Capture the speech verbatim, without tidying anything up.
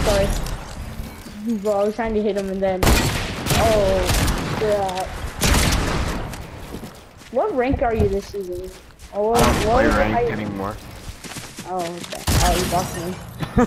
sorry. Bro, I was trying to hit him and then... Oh, yeah. What rank are you this season? Oh, I don't what play is it? ranked I... anymore. Oh, okay. Oh, you boxed me.